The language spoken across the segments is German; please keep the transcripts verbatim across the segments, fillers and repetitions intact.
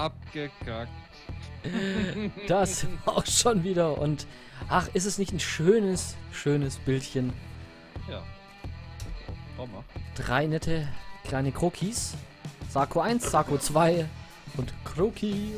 abgekackt. Das auch schon wieder. Und ach, ist es nicht ein schönes, schönes Bildchen? Ja. Schau mal. Drei nette kleine Krokis. Sarko eins, Sarko zwei und Kroki.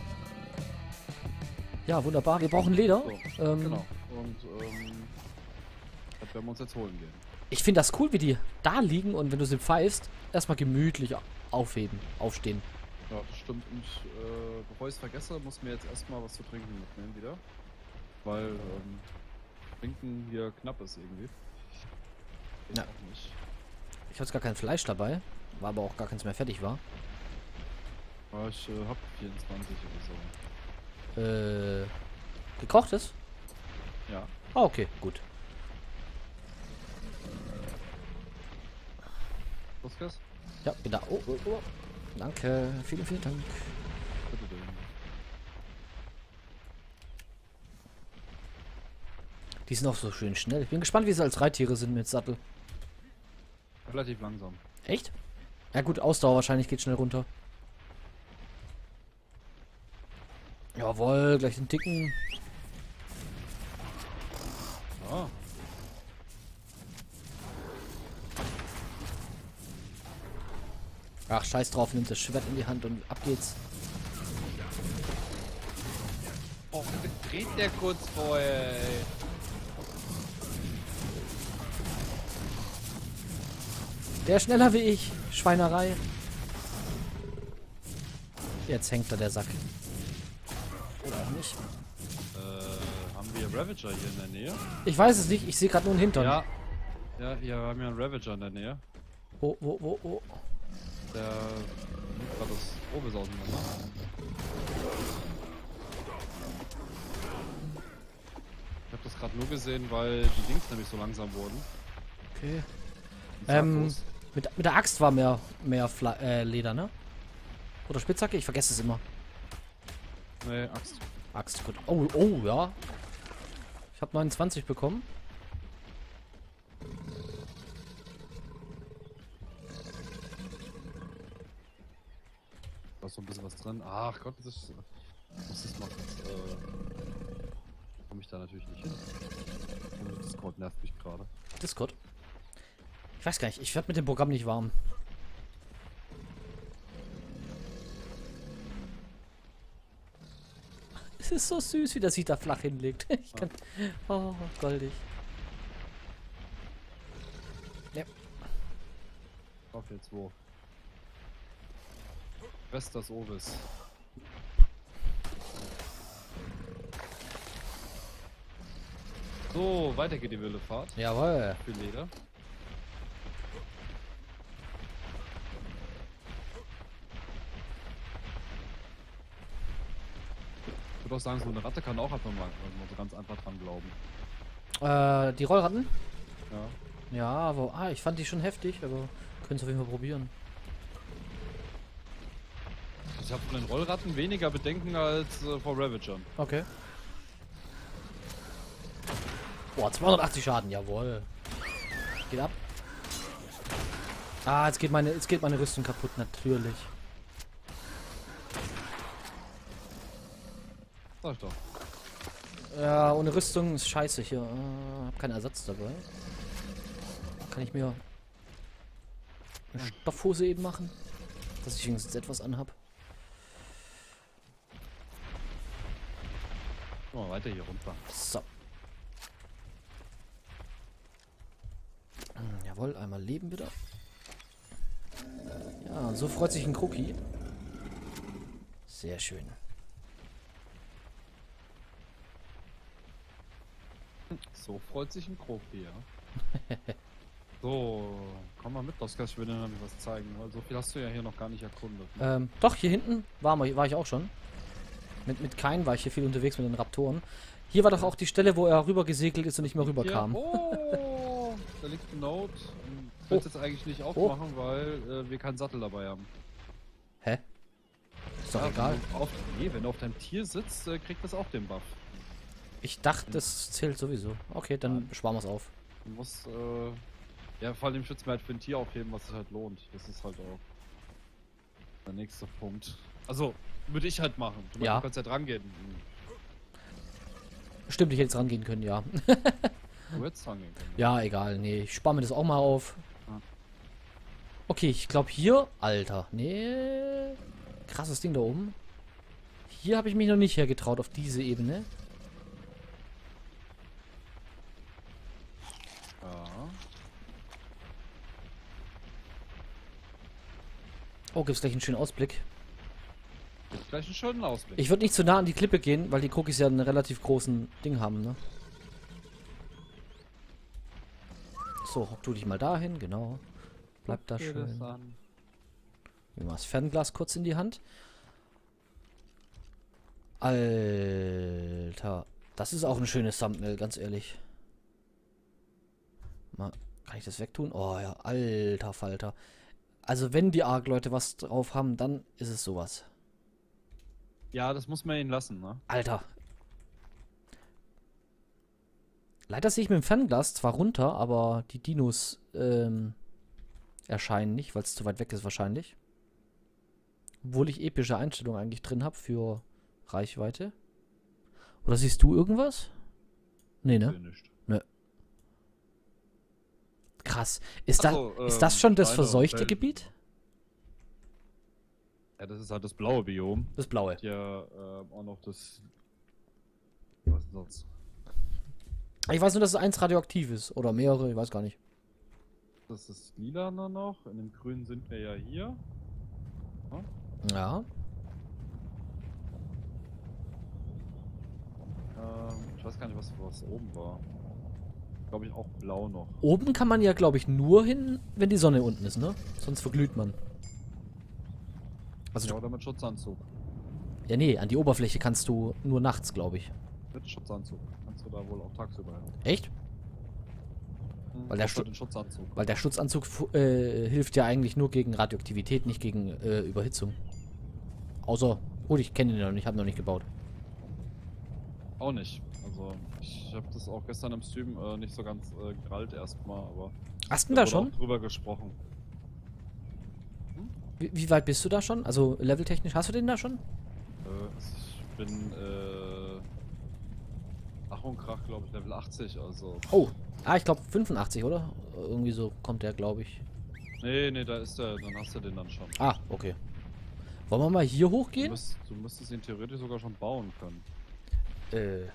Ja, wunderbar. Wir brauchen Leder. So, ähm, genau. Und ähm, das werden wir uns jetzt holen gehen. Ich finde das cool, wie die da liegen und wenn du sie pfeifst, erstmal gemütlich aufheben, aufstehen. Ja, das stimmt. Und äh, bevor ich es vergesse, muss mir jetzt erstmal was zu trinken mitnehmen wieder. Weil ähm, Trinken hier knapp ist irgendwie. Ja. Auch nicht. Ich hatte gar kein Fleisch dabei, war aber auch gar keins mehr fertig war. Aber ich äh, hab vierundzwanzig oder so. Äh, gekochtes? Ja. Ah, okay, gut. Was ist? Ja, bin da. Oh, oh, oh. Danke, vielen, vielen Dank. Bitte denn. Die sind auch so schön schnell. Ich bin gespannt, wie sie als Reittiere sind mit Sattel. Relativ langsam. Echt? Ja gut, Ausdauer wahrscheinlich geht schnell runter. Jawohl, gleich den dicken. Ah. Ach, scheiß drauf, nimmt das Schwert in die Hand und ab geht's. Oh, dreht der kurz vorher, ey. Der ist schneller wie ich. Schweinerei. Jetzt hängt da der Sack. Oder auch nicht. Äh, haben wir Ravager hier in der Nähe? Ich weiß es nicht, ich sehe gerade nur einen Hintern. Ja. Ja, hier haben wir einen Ravager in der Nähe. Wo, wo, wo, wo? Der nimmt gerade das Obis auseinander. Ich habe das gerade nur gesehen, weil die Dings nämlich so langsam wurden. Okay. Die Ähm, Sarkos. mit, mit der Axt war mehr, mehr Fla äh, Leder, ne? Oder Spitzhacke? Ich vergesse es immer. Nee, Axt. Axt, gut. Oh, oh, ja. Ich habe neunundzwanzig bekommen. Da ist so ein bisschen was drin. Ach Gott, das ist. Was das macht. Äh, komme ich da natürlich nicht hin. Und Discord nervt mich gerade. Discord. Ich weiß gar nicht, ich werde mit dem Programm nicht warm. Es ist so süß, wie der sich da flach hinlegt. Ich kann. Oh, goldig. Ja. Auf jetzt wo? Vestas Ovis. So, weiter geht die wilde Fahrt. Jawohl. Für Leder. Ich würde auch sagen, so eine Ratte kann auch einfach mal also so ganz einfach dran glauben. Äh, die Rollratten? Ja. Ja, aber. Ah, ich fand die schon heftig, aber können es auf jeden Fall probieren. Ich habe von den Rollratten weniger Bedenken als äh, vor Ravagern. Okay. Boah, zweihundertachtzig Schaden, jawohl. Geht ab. Ah, jetzt geht meine, jetzt geht meine Rüstung kaputt, natürlich. Sag ich doch. Ja, ohne Rüstung ist scheiße hier. Äh, hab keinen Ersatz dabei. Kann ich mir eine Stoffhose eben machen? Dass ich wenigstens etwas anhab. Mal weiter hier runter. So. Hm, jawohl, einmal Leben wieder. Ja, und so freut sich ein Kroki. Sehr schön. So freut sich ein Kroki, ja. So, komm mal mit, Oskar, ich will dir nämlich was zeigen, weil so viel hast du ja hier noch gar nicht erkundet. Ne? Ähm, doch, hier hinten war, mal- war ich auch schon. Mit, mit Kain war ich hier viel unterwegs mit den Raptoren. Hier war doch auch die Stelle, wo er rüber gesegelt ist und nicht mehr rüberkam. Hier, oh, da liegt eine Note. Ich will es jetzt eigentlich nicht aufmachen, weil äh, wir keinen Sattel dabei haben. Hä? Ist doch Ja, egal. Wenn du auf, nee, wenn du auf deinem Tier sitzt, äh, kriegt das auch den Buff. Ich dachte, das zählt sowieso. Okay, dann sparen wir es auf. Du musst, äh, ja, vor allem Schützen wir halt für ein Tier aufheben, was sich halt lohnt. Das ist halt auch der nächste Punkt. Also, Würde ich halt machen. Du, Ja. du kannst ja dran gehen. Stimmt, ich hätte jetzt rangehen können, ja. Du hättest dran gehen können. Ja, egal. Nee, ich spare mir das auch mal auf. Ja. Okay, ich glaube hier... Alter, nee. Krasses Ding da oben. Hier habe ich mich noch nicht hergetraut, auf diese Ebene. Ja. Oh, gibt's gleich einen schönen Ausblick. Gibt gleich einen schönen Ausblick. Ich würde nicht zu nah an die Klippe gehen, weil die Cookies ja einen relativ großen Ding haben, ne? So, hock du dich mal dahin, genau. Bleib da Guck dir das schön. an. Nehmen wir das Fernglas kurz in die Hand. Alter. Das ist auch ein schönes Thumbnail, ganz ehrlich. Mal, kann ich das wegtun? Oh ja, alter Falter. Also wenn die Arc-Leute was drauf haben, dann ist es sowas. Ja, das muss man ihnen lassen, ne? Alter. Leider sehe ich mit dem Fernglas zwar runter, aber die Dinos ähm, erscheinen nicht, weil es zu weit weg ist wahrscheinlich. Obwohl ich epische Einstellungen eigentlich drin habe für Reichweite. Oder siehst du irgendwas? Nee, ne? Sehe nicht. Krass. Ist, Ach da, so, ist ähm, das schon das Steine und verseuchte Felsen. Gebiet? Ja, das ist halt das blaue Biom. Das blaue. Ja, ähm, auch noch das. Was ist das? Ich weiß nur, dass es eins radioaktiv ist. Oder mehrere, ich weiß gar nicht. Das ist lila noch. In dem grünen sind wir ja hier. Ja. Ähm, ich weiß gar nicht, was, was oben war. Glaube ich auch blau noch. Oben kann man ja, glaube ich, nur hin, wenn die Sonne unten ist, ne? Sonst verglüht man. Also, Ja, du, oder mit Schutzanzug. ja, nee, an die Oberfläche kannst du nur nachts, glaube ich. Mit Schutzanzug. Kannst du da wohl auch tagsüber hin. Echt? Hm, Weil der außer Schu- den Schutzanzug. Weil der Schutzanzug fu- äh, hilft ja eigentlich nur gegen Radioaktivität, nicht gegen äh, Überhitzung. Außer, gut, ich kenne den noch nicht, habe noch nicht gebaut. Auch nicht. Also, ich habe das auch gestern im Stream äh, nicht so ganz äh, gerallt erstmal, aber. Hast du da da wurde schon? auch drüber gesprochen. Wie, wie weit bist du da schon? Also leveltechnisch hast du den da schon? Äh, ich bin, äh. Ach und Krach, glaube ich, Level achtzig, also. Oh, ah, ich glaube fünfundachtzig, oder? Irgendwie so kommt der, glaube ich. Nee, nee, da ist der, dann hast du den dann schon. Ah, okay. Wollen wir mal hier Du, hochgehen? müsst, du müsstest ihn theoretisch sogar schon bauen können. Äh.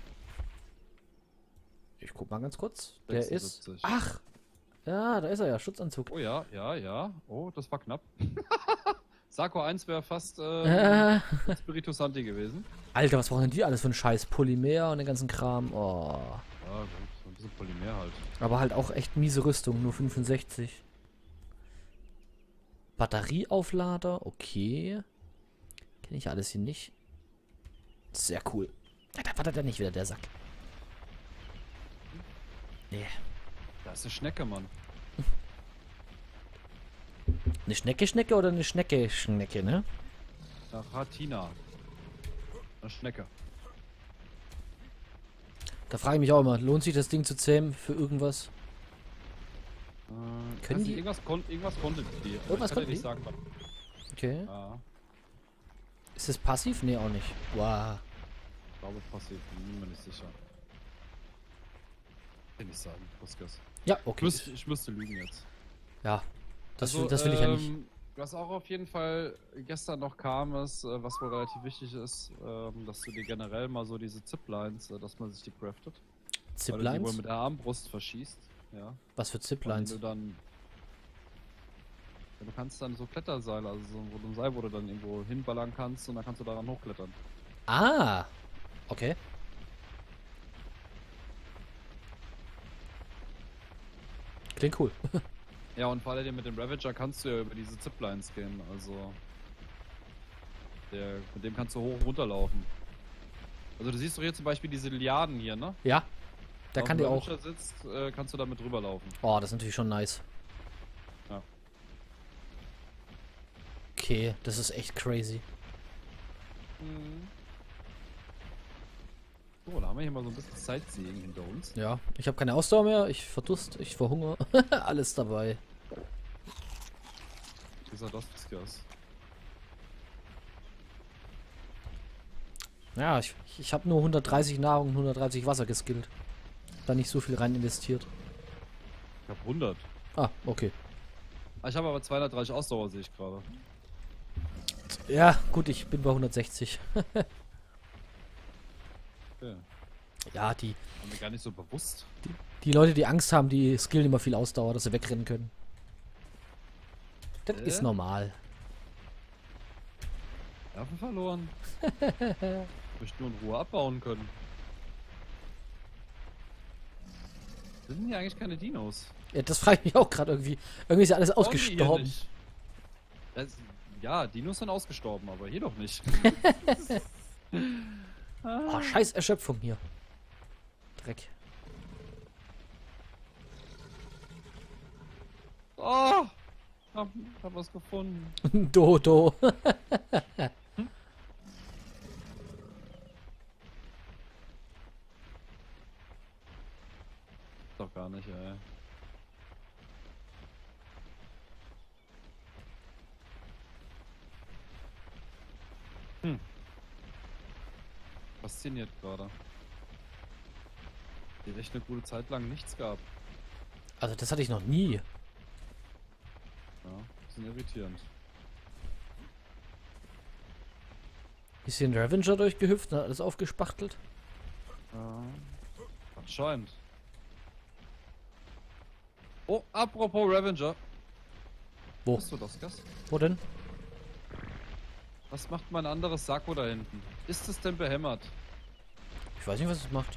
Ich guck mal ganz kurz. Der ist. sechsundsiebzig. Ach! Ja, da ist er ja, Schutzanzug. Oh ja, ja, ja. Oh, das war knapp. Sarko eins wäre fast Äh, äh, Spiritus Santi gewesen. Alter, was brauchen denn die alles für einen Scheiß? Polymer und den ganzen Kram. Oh. Ja, gut, so ein bisschen Polymer halt. Aber halt auch echt miese Rüstung, nur fünfundsechzig. Batterieauflader, okay. Kenne ich alles hier nicht. Sehr cool. Ja, da war der nicht wieder, der Sack. Nee. Da ist eine Schnecke, Mann. Eine Schnecke, Schnecke oder eine Schnecke, Schnecke, ne? Nach Hatina. Eine Schnecke. Da frage ich mich auch immer, lohnt sich das Ding zu zähmen für irgendwas? Äh, Können weiß die- nicht, irgendwas, kon irgendwas konnte die. aber Irgendwas ich kann dir konnten nicht die? sagen, was. Okay. Ja, Ist das passiv? Nee, auch nicht. Wow. ich glaube passiv, bin mir nicht sicher. Kann ich nicht sagen, Puskas. Ja, Ich, okay. müsste, ich müsste lügen jetzt. Ja. Das, Also, will, das will ich ja nicht. ähm, Was auch auf jeden Fall gestern noch kam, ist, äh, was wohl relativ wichtig ist, ähm, dass du dir generell mal so diese Ziplines, äh, dass man sich die craftet. Weil du die wohl Ziplines? mit der Armbrust verschießt. Ja. Was für Und Ziplines? du dann. Ja, du kannst dann so Kletterseile, also so wo du ein Seil, wo du dann irgendwo hinballern kannst und dann kannst du daran hochklettern. Ah. Okay. Klingt cool. Ja, und vor allem mit dem Ravager kannst du ja über diese Ziplines gehen, also. Der, mit dem kannst du hoch und runter laufen. Also du siehst doch hier zum Beispiel diese Lianen hier, ne? Ja. Der Auf kann dem dir auch. Ravager sitzt, äh, kannst du damit rüberlaufen. Oh, das ist natürlich schon nice. Ja. Okay, das ist echt crazy. So, da haben wir hier mal so ein bisschen Sightseeing hinter uns. Ja, ich habe keine Ausdauer mehr, ich verdurst, ich verhungere. Alles dabei. Dieser Dostiskas. Ja, ich, ich habe nur hundertdreißig Nahrung und hundertdreißig Wasser geskillt. Da nicht so viel rein investiert. Ich hab hundert. Ah, okay. Ich habe aber zweihundertdreißig Ausdauer, sehe ich gerade. Ja, gut, ich bin bei hundertsechzig. Okay. Ja, die, War mir gar nicht so bewusst. die Leute, die Angst haben, die skillen immer viel Ausdauer, dass sie wegrennen können. Das Äh? ist normal. Nerven verloren. Ich möchte nur in Ruhe abbauen können. Sind hier eigentlich keine Dinos? Ja, das frage ich mich auch gerade irgendwie. Irgendwie ist ja alles Warum die hier ausgestorben. nicht? Das, ja, Dinos sind ausgestorben, aber hier doch nicht. Oh, scheiß Erschöpfung hier. Dreck. Oh! Hab, hab was gefunden. Dodo. Doch gar nicht, ey. Hm. Fasziniert gerade. Die echt eine gute Zeit lang nichts gab. Also das hatte ich noch nie. Ja, bisschen irritierend. Ist hier ein Revenger durchgehüpft und hat alles aufgespachtelt? Ja. Anscheinend. Oh, apropos Revenger. Wo? Bist du das, Gas? Wo denn? Was macht mein anderes Sakko da hinten? Ist es denn behämmert? Ich weiß nicht, was es macht.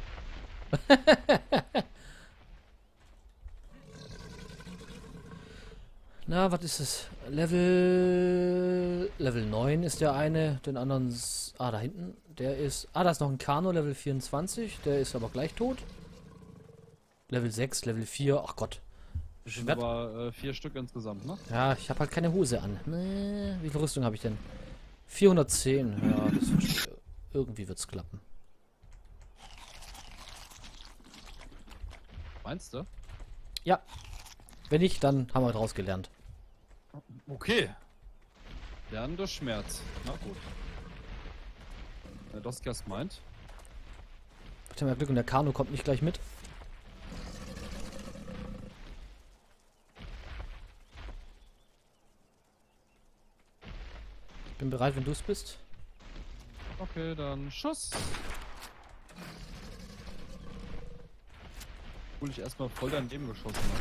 Na, was ist es? Level... Level neun ist der eine, den anderen... s- Ah, da hinten. Der ist... Ah, da ist noch ein Kano, Level vierundzwanzig. Der ist aber gleich tot. Level sechs, Level vier. Ach Gott. Das sind Schwert. aber äh, vier Stück insgesamt, ne? Ja, ich habe halt keine Hose an. Nee, wie viel Rüstung habe ich denn? vierhundertzehn. Ja, das wird, irgendwie wird's klappen. Meinst du? Ja. Wenn nicht, dann haben wir daraus gelernt. Okay. Lernen durch Schmerz. Na gut. Wenn das Gas meint. Ich habe ja Glück und der Kano kommt nicht gleich mit. Ich bin bereit, wenn du es bist. Okay, dann Schuss. Obwohl ich erstmal voll daneben geschossen habe.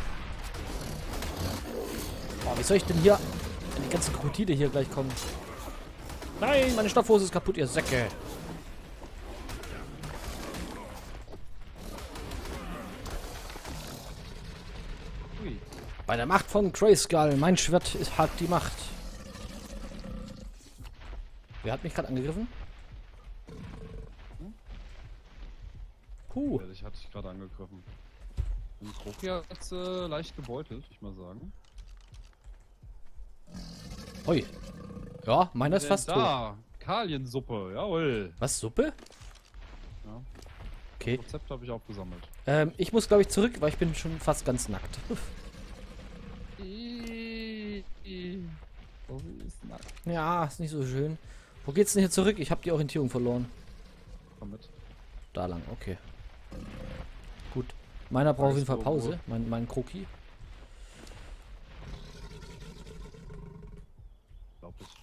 Boah, wie soll ich denn hier an die ganzen Krokodile hier gleich kommen? Nein, meine Stoffhose ist kaputt, ihr Säcke. Ui. Bei der Macht von Grayskull, mein Schwert ist, hat die Macht. Wer hat mich gerade angegriffen? Puh. Ja, dich hatte ich gerade angegriffen. Und Kroki hat jetzt äh, leicht gebeutelt, ich mal sagen. Ui. Ja, meiner ist Denn fast tot. da, Kaliensuppe, jawohl. Was, Suppe? Ja. Okay. Rezept habe ich aufgesammelt. Ähm, ich muss, glaube ich, zurück, weil ich bin schon fast ganz nackt. Oh, sie ist nackt. Ja, ist nicht so schön. Wo geht's denn hier zurück? Ich habe die Orientierung verloren. Komm mit. Da lang, okay. Gut. Meiner braucht auf jeden Fall Weißt du, wo- Pause. Mein, mein Kroki. Glaub ich.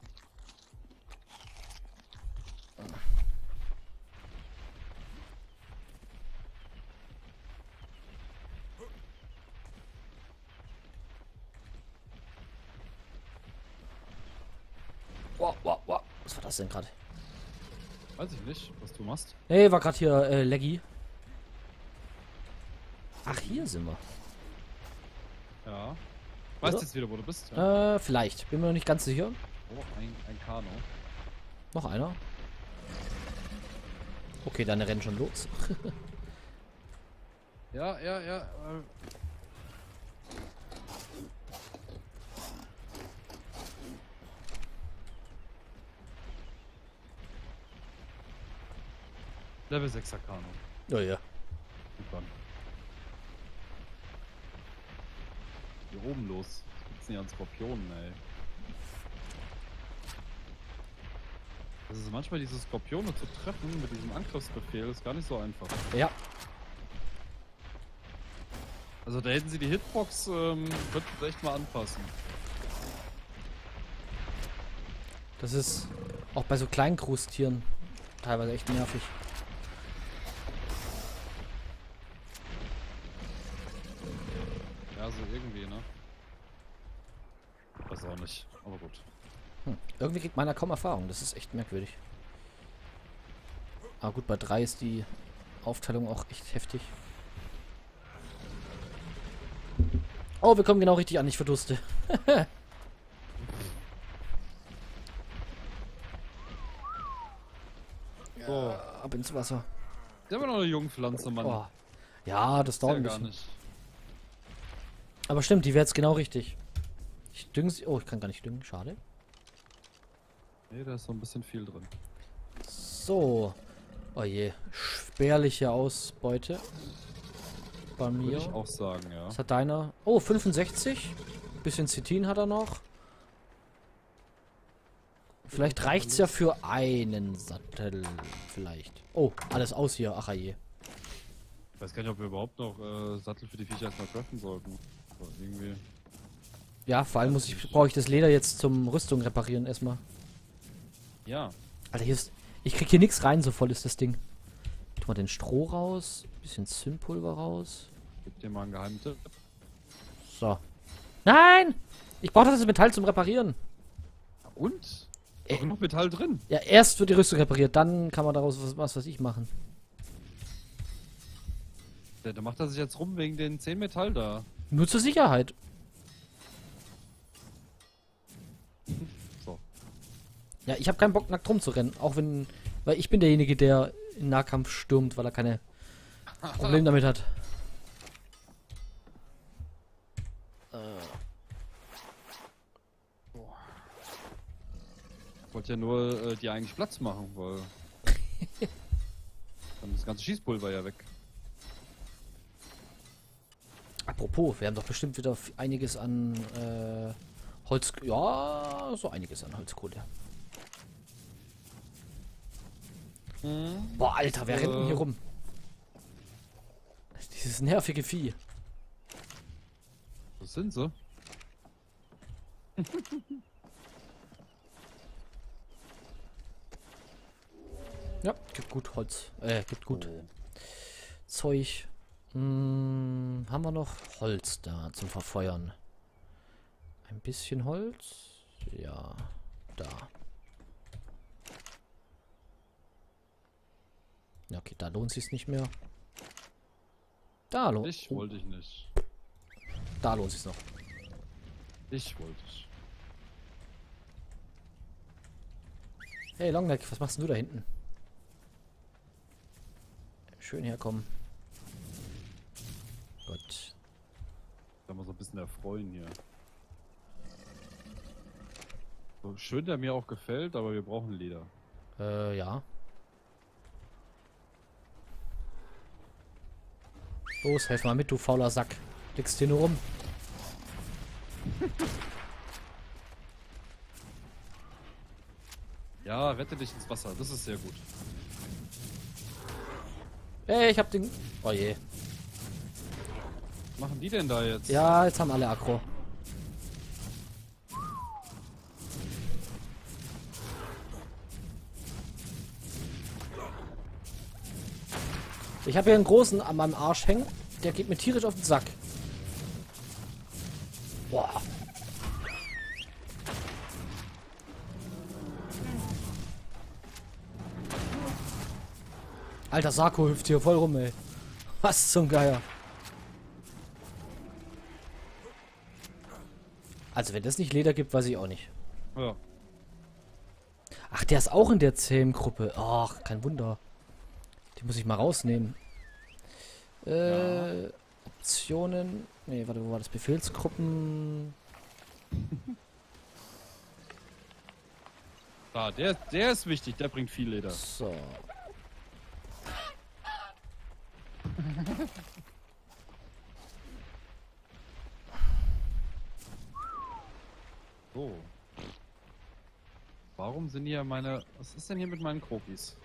Wow, wow, wow. Was war das denn gerade? Weiß ich nicht, was du machst. Nee, war gerade hier äh, Laggy. Ach, hier sind wir. Ja. Weißt Oder? jetzt wieder, wo du bist? Ja. Äh, vielleicht. Bin mir noch nicht ganz sicher. Oh, ein, ein Kano. Noch einer. Okay, dann rennen schon los. Ja, ja, ja. Äh. Level sechser Kano. Ja, ja. Super. Hier oben los. Was gibt's denn hier an Skorpionen, ey? Also manchmal diese Skorpione zu treffen mit diesem Angriffsbefehl ist gar nicht so einfach. Ja. Also da hätten sie die Hitbox, ähm, könnten sie echt mal anpassen. Das ist auch bei so kleinen Krusttieren teilweise echt nervig. Ja, so irgendwie, ne? Weiß auch nicht, aber gut. Hm. Irgendwie kriegt meiner kaum Erfahrung. Das ist echt merkwürdig. Aber gut, bei drei ist die Aufteilung auch echt heftig. Oh, wir kommen genau richtig an. Ich verdurste. So. Ja, ab ins Wasser. Der war noch eine Jungpflanze, Mann. Oh. Ja, das dauert ja ein gar bisschen. nicht. Aber stimmt, die wäre jetzt genau richtig. Ich dünge sie. Oh, ich kann gar nicht düngen. Schade. Nee, da ist so ein bisschen viel drin. So. Oh je. Spärliche Ausbeute. Bei mir. Würde ich auch sagen, ja. Was hat deiner? Oh, fünfundsechzig. Bisschen Zitin hat er noch. Vielleicht reicht's ja für einen Sattel. Vielleicht. Oh, alles aus hier. Ach je. Ich weiß gar nicht, ob wir überhaupt noch äh, Sattel für die Viecher erstmal craften sollten. Aber irgendwie. Ja, vor allem muss ich, brauche ich das Leder jetzt zum Rüstung reparieren erstmal. Ja. Alter, hier ist. Ich krieg hier nichts rein, so voll ist das Ding. Tu mal den Stroh raus. Bisschen Zündpulver raus. Gib dir mal einen geheimen Tipp. So. Nein! Ich brauche das Metall zum Reparieren. Und? Äh. Doch genug Metall drin. Ja, erst wird die Rüstung repariert, dann kann man daraus was, was weiß ich machen. Der, der macht er sich jetzt rum wegen den zehn Metall da. Nur zur Sicherheit. So. Ja, ich habe keinen Bock, nackt rumzurennen. Auch wenn. Weil ich bin derjenige, der in Nahkampf stürmt, weil er keine Probleme damit hat. Ich wollte ja nur äh, dir eigentlich Platz machen, weil. Dann ist das ganze Schießpulver ja weg. Apropos, wir haben doch bestimmt wieder einiges an äh, Holz. Ja, so einiges an Holzkohle. Hm. Boah, Alter, wer äh, rennt denn hier rum? Dieses nervige Vieh. Was sind sie? Ja, gibt gut Holz. Äh, gibt gut Oh. Zeug. Hm, haben wir noch Holz da zum Verfeuern? Ein bisschen Holz? Ja, da. Ja, okay, da lohnt sich's nicht mehr. Da lohnt Ich wollte ich nicht. Da lohnt sich's noch. Ich wollte ich. Hey Longneck, was machst denn du da hinten? Schön herkommen. Gut. Da mal so ein bisschen erfreuen hier. So schön der mir auch gefällt, aber wir brauchen Leder. Äh, ja. Los, helf mal mit, du fauler Sack. Liegst hier nur rum. Ja, rette dich ins Wasser, das ist sehr gut. Ey, ich hab den... Oh je. Was machen die denn da jetzt? Ja, jetzt haben alle Aggro. Ich habe hier einen großen an meinem Arsch hängen. Der geht mir tierisch auf den Sack. Boah. Alter, Sarko hüpft hier voll rum, ey. Was zum Geier. Also, wenn das nicht Leder gibt, weiß ich auch nicht. Ja. Ach, der ist auch in der Zähm-Gruppe. Ach, kein Wunder. Die muss ich mal rausnehmen. Äh, Ja. Optionen. Nee, warte, wo war das? Befehlsgruppen. Da, der, der ist wichtig, der bringt viel Leder. So. So. Warum sind hier meine... Was ist denn hier mit meinen Krokis?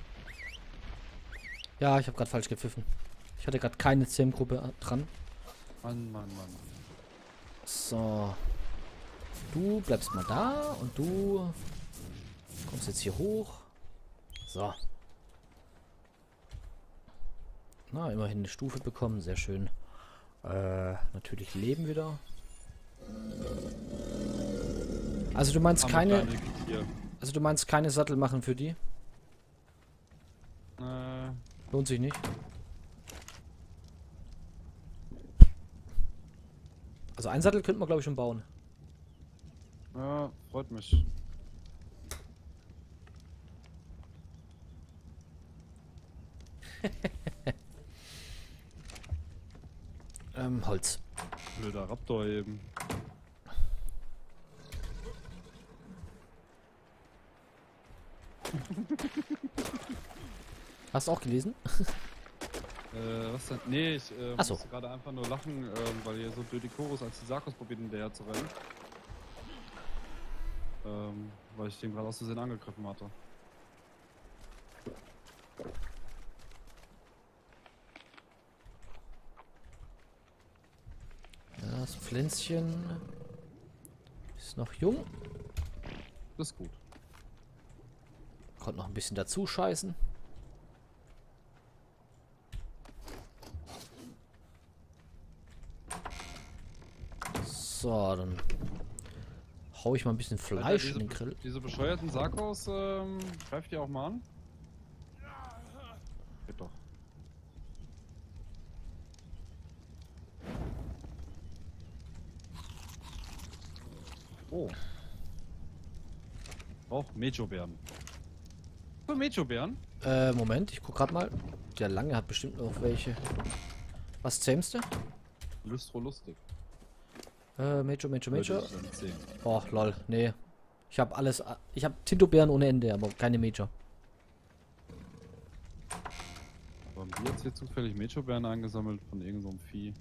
Ja, ich habe gerade falsch gepfiffen. Ich hatte gerade keine C M-Gruppe dran. Mann, Mann, Mann. So. Du bleibst mal da und du kommst jetzt hier hoch. So. Na, immerhin eine Stufe bekommen. Sehr schön. Äh, natürlich Leben wieder. Also du meinst keine... Also du meinst keine Sattel machen für die? Äh... Lohnt sich nicht. Also einen Sattel könnte man glaube ich schon bauen. Ja, freut mich. ähm, Holz. Blöder Raptor eben. Hast du auch gelesen? Äh, was denn? Nee, ich äh, Ach so. musste gerade einfach nur lachen, äh, weil ihr so blöd die Chorus als die Sarkos probiert hinterher zu rennen. Ähm, weil ich den gerade aus Versehen angegriffen hatte. Ja, das Pflänzchen ist noch jung. Das ist gut. Konnte noch ein bisschen dazu scheißen. So, dann hau ich mal ein bisschen Fleisch Alter, diese, in den Grill. Diese bescheuerten Sarkos, ähm, greift ihr auch mal an? Geht doch. Oh. Oh, Mecho-Bären. So, Mecho-Bären? Äh, Moment, ich guck grad mal. Der Lange hat bestimmt noch welche. Was zähmst du? Lustro lustig. Äh, Major, Major, Major. Würde ich dann sehen. Oh, lol, nee. Ich habe alles. Ich habe Tinto-Bären ohne Ende, aber keine Major. Haben die jetzt hier zufällig Mecho-Bären eingesammelt von irgendeinem so Vieh?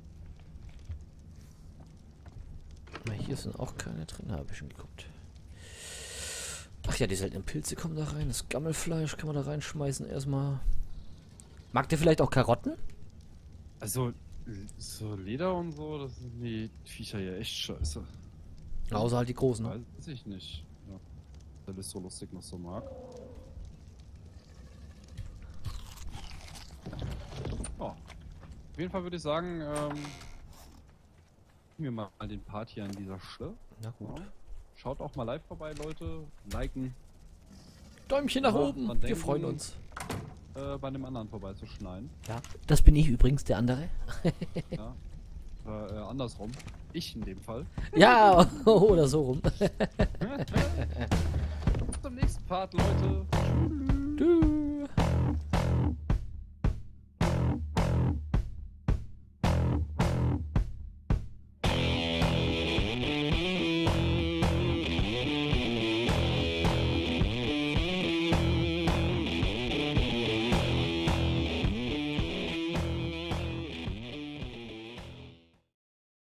Na, hier sind auch keine drin, habe ich schon geguckt. Ach ja, die seltenen Pilze kommen da rein. Das Gammelfleisch kann man da reinschmeißen erstmal. Mag der vielleicht auch Karotten? Also, so Leder und so, das sind die Viecher hier echt scheiße. Außer halt die großen. Ne? Weiß ich nicht. Ja. Der ist so lustig noch so mag. Oh. Auf jeden Fall würde ich sagen, ähm, wir mal den Part hier an dieser Stelle. Na gut. Ja. Schaut auch mal live vorbei, Leute. Liken. Däumchen nach Ja, oben. dran Wir denken, freuen uns. Äh, bei dem anderen vorbeizuschneiden. Ja, das bin ich übrigens, der andere. Ja. Äh, äh, andersrum. Ich in dem Fall. Ja, oder so rum. Bis zum nächsten Part, Leute. Tschüss.